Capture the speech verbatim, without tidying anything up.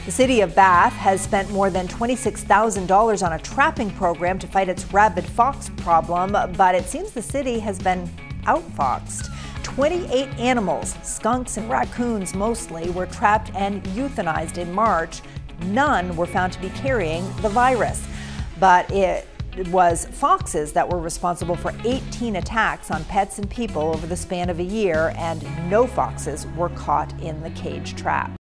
The city of Bath has spent more than twenty-six thousand dollars on a trapping program to fight its rabid fox problem, but it seems the city has been outfoxed. twenty-eight animals, skunks and raccoons mostly, were trapped and euthanized in March. None were found to be carrying the virus, but it was foxes that were responsible for eighteen attacks on pets and people over the span of a year, and no foxes were caught in the cage trap.